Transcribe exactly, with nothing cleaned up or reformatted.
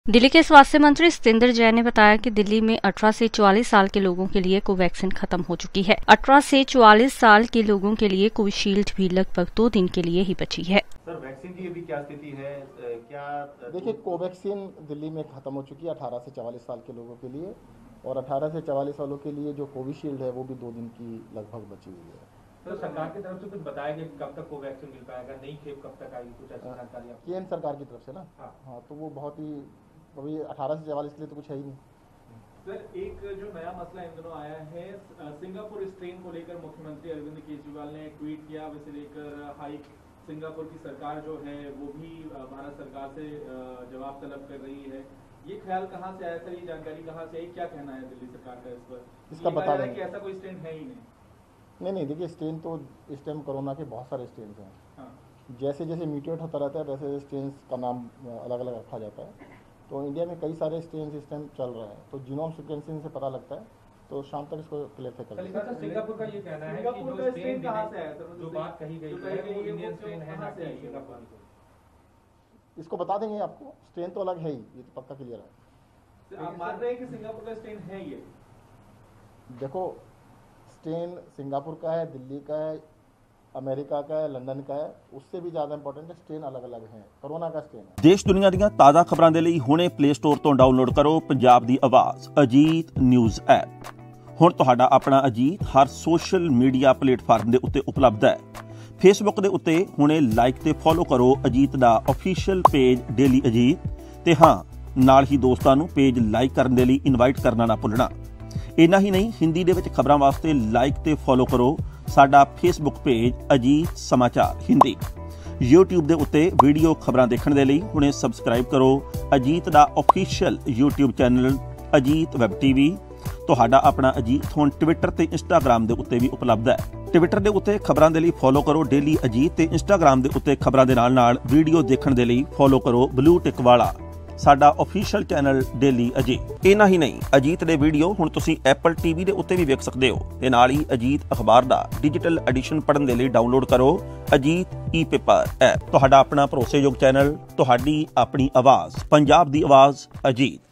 दिल्ली के स्वास्थ्य मंत्री सत्येंद्र जैन ने बताया कि दिल्ली में अठारह से चौवालीस साल के लोगों के लिए कोवैक्सीन खत्म हो चुकी है। अठारह से चौवालीस साल के लोगों के लिए कोविशील्ड भी लगभग दो दिन के लिए ही बची है। सर, वैक्सीन की अभी क्या स्थिति है? क्या देखिए, कोवैक्सीन दिल्ली में खत्म हो चुकी है अठारह से चौवालीस साल के लोगों के लिए, और अठारह से चौवालीस सालों के लिए जो कोविशील्ड है वो भी दो दिन की लगभग बची हुई है। तो सरकार की तरफ से कुछ बताया कि कब तक कोवैक्सीन मिल पाएगा, नई खेप कब तक आएगी, कुछ ऐसी जानकारी? केंद्र सरकार की तरफ से ना हाँ, हाँ तो वो बहुत ही अभी अठारह से चौवालीस के लिए तो कुछ है ही नहीं। सर, एक जो नया मसला इन दिनों आया है, सिंगापुर स्ट्रेन को लेकर मुख्यमंत्री अरविंद केजरीवाल ने ट्वीट किया, वैसे लेकर हाई सिंगापुर की सरकार जो है वो भी भारत सरकार से जवाब तलब कर रही है। ये ख्याल कहाँ से आया सर, ये जानकारी कहाँ से आई, क्या कहना है दिल्ली सरकार का इस पर? इसका बता दें कि ऐसा कोई स्ट्रेन है ही नहीं। नहीं नहीं देखिए, स्ट्रेन तो इस टाइम कोरोना के बहुत सारे स्ट्रेन हैं। हाँ। जैसे जैसे म्यूटेट होता रहता है वैसे स्ट्रेन का नाम अलग अलग रखा जाता है। तो इंडिया में कई सारे स्ट्रेन इस टाइम चल रहे हैं, तो जीनोम सीक्वेंसिंग से पता लगता है। तो शाम तक इसको क्लियर कर लेंगे। सर, सिंगापुर का ये कहना है कि जो स्ट्रेन कहां से आया सर, जो बात कही गई है वो इंडियन स्ट्रेन है, ना कि सिंगापुर। इसको बता देंगे आपको, स्ट्रेन तो अलग है ही, ये तो पक्का क्लियर है। आप मान रहे हैं कि सिंगापुर का स्ट्रेन है ये? देखो, स्ट्रेन सिंगापुर का है, दिल्ली का है, अमेरिका का है, लंदन का है, उससे भी ज्यादा इंपॉर्टेंट है स्ट्रेन अलग अलग है। कोरोना का स्ट्रेन है। देश दुनिया ਦੀਆਂ ਤਾਜ਼ਾ ਖਬਰਾਂ ਦੇ ਲਈ ਹੁਣੇ ਪਲੇ ਸਟੋਰ ਤੋਂ ਡਾਊਨਲੋਡ ਕਰੋ ਪੰਜਾਬ ਦੀ ਆਵਾਜ਼ ਅਜੀਤ ਨਿਊਜ਼ ਐਪ। ਹੁਣ ਤੁਹਾਡਾ ਆਪਣਾ ਅਜੀਤ ਹਰ ਸੋਸ਼ਲ ਮੀਡੀਆ ਪਲੇਟਫਾਰਮ ਦੇ ਉੱਤੇ ਉਪਲਬਧ ਹੈ। ਫੇਸਬੁੱਕ ਦੇ ਉੱਤੇ ਹੁਣੇ ਲਾਈਕ ਤੇ ਫੋਲੋ ਕਰੋ ਅਜੀਤ ਦਾ ਅਫੀਸ਼ੀਅਲ ਪੇਜ ਡੇਲੀ ਅਜੀਤ, ਤੇ ਹਾਂ ਨਾਲ ਹੀ ਦੋਸਤਾਂ ਨੂੰ ਪੇਜ ਲਾਈਕ ਕਰਨ ਦੇ ਲਈ ਇਨਵਾਈਟ ਕਰਨਾ ਨਾ ਭੁੱਲਣਾ। ਇੰਨਾ ਹੀ ਨਹੀਂ, ਹਿੰਦੀ ਦੇ ਵਿੱਚ ਖਬਰਾਂ ਵਾਸਤੇ ਲਾਈਕ ਤੇ ਫੋਲੋ ਕਰੋ ਸਾਡਾ ਫੇਸਬੁੱਕ ਪੇਜ ਅਜੀਤ ਸਮਾਚਾਰ ਹਿੰਦੀ। YouTube ਦੇ ਉੱਤੇ ਵੀਡੀਓ ਖਬਰਾਂ ਦੇਖਣ ਦੇ ਲਈ ਹੁਣੇ ਸਬਸਕ੍ਰਾਈਬ ਕਰੋ ਅਜੀਤ ਦਾ official YouTube channel Ajit web TV. ਤੁਹਾਡਾ ਆਪਣਾ ਅਜੀਤ ਹੁਣ ਟਵਿੱਟਰ ਤੇ ਇੰਸਟਾਗ੍ਰਾਮ ਦੇ ਉੱਤੇ ਵੀ ਉਪਲਬਧ ਹੈ। ਟਵਿੱਟਰ ਦੇ ਉੱਤੇ ਖਬਰਾਂ ਦੇ ਲਈ ਫੋਲੋ ਕਰੋ ਡੇਲੀ ਅਜੀਤ, ਤੇ ਇੰਸਟਾਗ੍ਰਾਮ ਦੇ ਉੱਤੇ ਖਬਰਾਂ ਦੇ ਨਾਲ ਨਾਲ ਵੀਡੀਓ ਦੇਖਣ ਦੇ ਲਈ ਫੋਲੋ ਕਰੋ ਬਲੂ ਟਿਕ ਵਾਲਾ ਸਾਡਾ ਅਫੀਸ਼ੀਅਲ ਚੈਨਲ ਡੇਲੀ ਅਜੀਤ। ਇੰਨਾ ਹੀ ਨਹੀਂ, ਅਜੀਤ ਦੇ ਵੀਡੀਓ ਹੁਣ ਤੁਸੀਂ ਐਪਲ ਟੀਵੀ ਦੇ ਉੱਤੇ ਵੀ ਵੇਖ ਸਕਦੇ ਹੋ, ਤੇ ਨਾਲ ਹੀ ਅਜੀਤ ਅਖਬਾਰ ਦਾ ਡਿਜੀਟਲ ਐਡੀਸ਼ਨ ਪੜ੍ਹਨ ਦੇ ਲਈ ਡਾਊਨਲੋਡ ਕਰੋ ਅਜੀਤ ਈ ਪੇਪਰ ਐਪ। ਤੁਹਾਡਾ ਆਪਣਾ ਭਰੋਸੇਯੋਗ ਚੈਨਲ, ਤੁਹਾਡੀ ਆਪਣੀ ਆਵਾਜ਼, ਪੰਜਾਬ ਦੀ ਆਵਾਜ਼ ਅਜੀਤ।